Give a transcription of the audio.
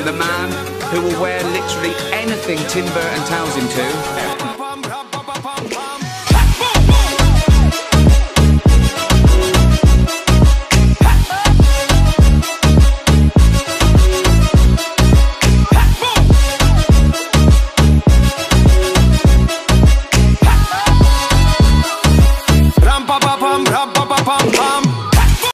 the man who will wear literally anything Tim Burton tells him to.